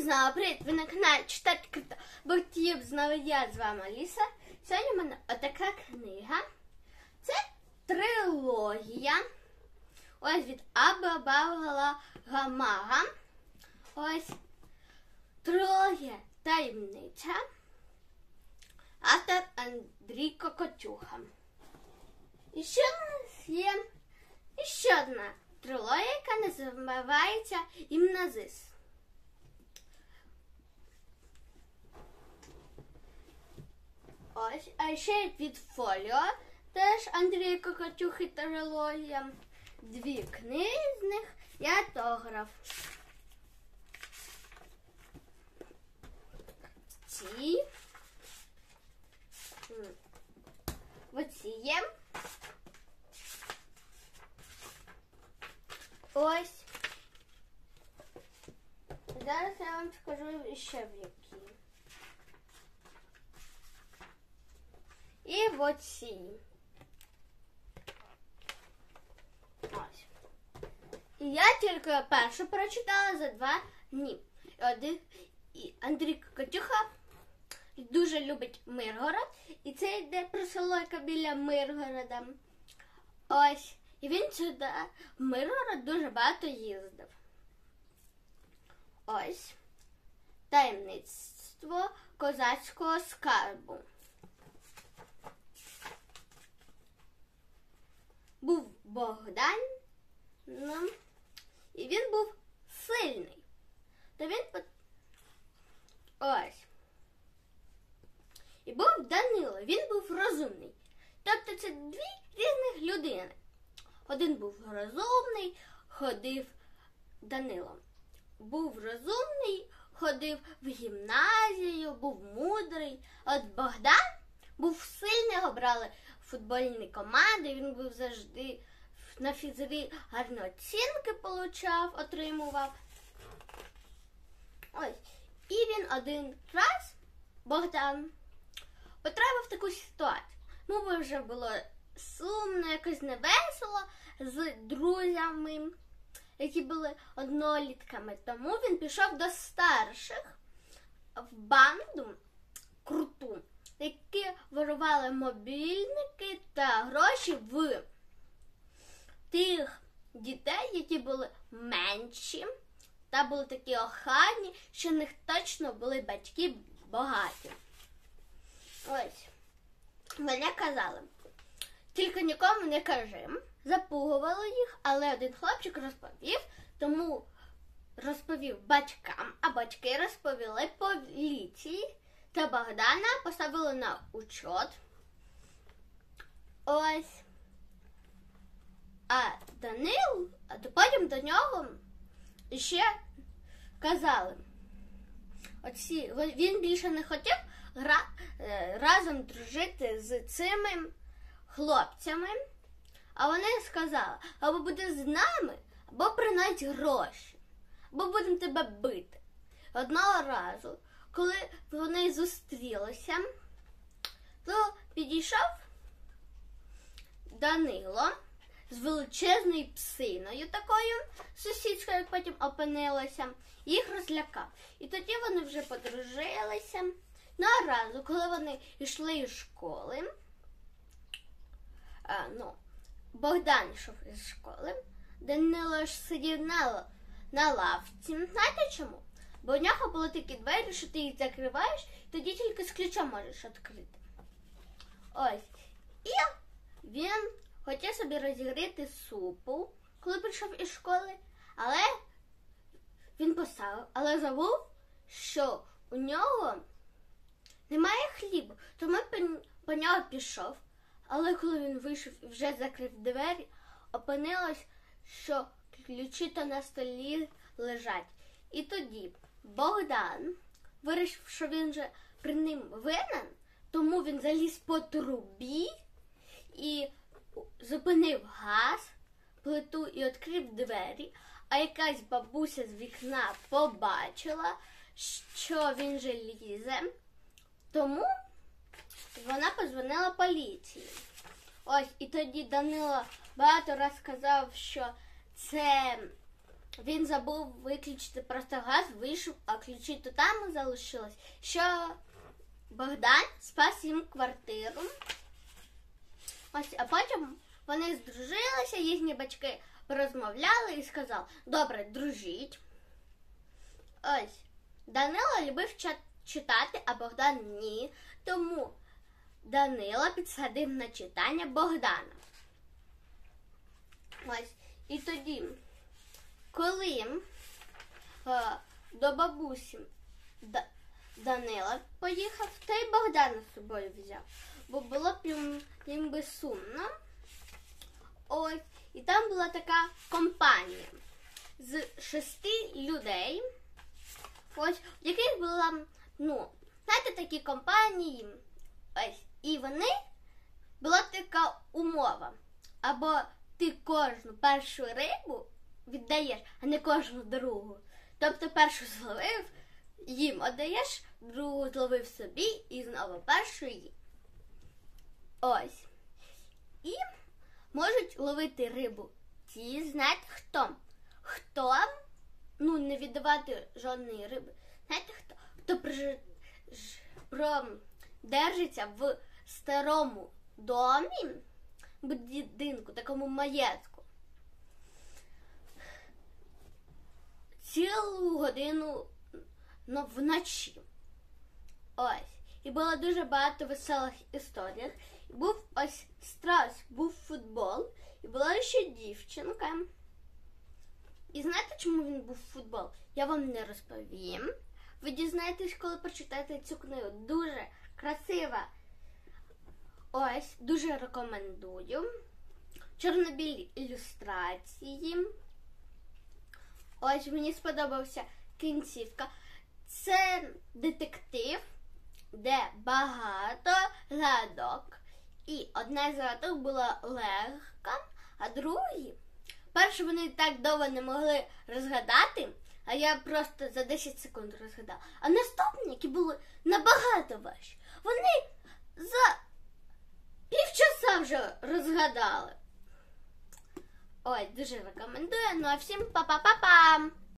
Знову привіт! Ви на каналі Читати Круто. Бо знову я, з вами Аліса. Сьогодні в мене отака книга. Це трилогія. Ось від Абабала Гамага. Ось трилогія таємниця. Автор Андрій Кокотюха. І ще в нас є ще одна трилогія, яка називається Гімназис. Ось, а ще від Фоліо, теж Андрія Кокотюхи трилогія. Дві книги з них і автограф. Ці. Оці є. Ось. Зараз я вам скажу ще в які. І оці. Ось. І я тільки першу прочитала за 2 дні. І Андрій Кокотюха дуже любить Миргород. І це йде про село, яке біля Миргорода. Ось. І він сюди, в Миргород, дуже багато їздив. Ось. Таємництво козацького скарбу. Був Богдан, і він був сильний. То він ось. І був Данило, він був розумний. Тобто це дві різних людини. Один був розумний, ходив Данило. Був розумний, ходив в гімназію, був мудрий. От Богдан був сильний, його брали в футбольні команди, він був завжди на фізрі гарні оцінки отримував. Ось. І він один раз, Богдан, потрапив в таку ситуацію. Бо вже було сумно, якось невесело з друзями, які були однолітками. Тому він пішов до старших в банду круту, які вирували мобільники та гроші в тих дітей, які були менші та були такі охайні, що в них точно були батьки багаті. Ось. Вони казали, тільки нікому не кажи. Запугували їх, але один хлопчик розповів, тому розповів батькам, а батьки розповіли поліції, та Богдана поставили на учет. Ось. А потім до нього ще казали, він більше не хотів разом дружити з цими хлопцями, а вони сказали, або буде з нами, або приносить гроші, або будемо тебе бити. Одного разу, коли вони зустрілися, то підійшов Данило з величезною псиною такою, сусідською, як потім опинилася, їх розлякав. І тоді вони вже подружилися. На разу, коли вони йшли із школи, Богдан йшов із школи, Данило ж сидів на лавці. Знаєте чому? Бо у нього були такі двері, що ти їх закриваєш, тоді тільки з ключом можеш відкрити. Ось. І він хотів собі розігріти супу, коли прийшов із школи, але він поставив, але забув, що у нього немає хлібу, тому по нього пішов. Але коли він вийшов і вже закрив двері, опинилось, що ключі то на столі лежать. І тоді Богдан вирішив, що він вже при ним винен, тому він заліз по трубі і зупинив газ, плиту і відкрив двері, а якась бабуся з вікна побачила, що він же лізе, тому вона подзвонила поліції. Ось, і тоді Данило багато раз сказав, що це він забув виключити просто газ, вийшов, а ключі то там залишилось, що Богдан спас їм квартиру. Ось, а потім вони здружилися, їхні батьки порозмовляли і сказали: добре, дружіть. Ось, Данило любив читати, а Богдан ні. Тому Данило підсадив на читання Богдана. Ось, і тоді, коли до бабусі Данила поїхав, то й Богдана з собою взяв, бо було б їм би сумно. Ось, і там була така компанія з 6 людей, ось, в яких була, знаєте, такі компанії, ось, і була така умова, або ти кожну першу рибу віддаєш, а не кожну другу. Тобто першу зловив, їм віддаєш, другу зловив собі і знову першу їм. Ось. І можуть ловити рибу ті, знаєте хто? Хто, не віддавати жодної риби. Знаєте хто? Хто держиться в старому домі, будинку, такому маєтку, цілу годину вночі. Ось. І було дуже багато веселих історій. І був ось страус, був футбол, і була ще дівчинка. І знаєте, чому він був футбол? Я вам не розповім. Ви дізнаєтесь, коли прочитаєте цю книгу. Дуже красива. Ось, дуже рекомендую. Чорно-білі ілюстрації. Ось, мені сподобався кінцівка. Це детектив, де багато загадок. І одна з загадок була легка, а другі, першу вони так довго не могли розгадати, а я просто за 10 секунд розгадала. А наступні, які були набагато важчі, вони за півчаса вже розгадали. Ой, дуже рекомендую. Ну а всім па-па-па-па!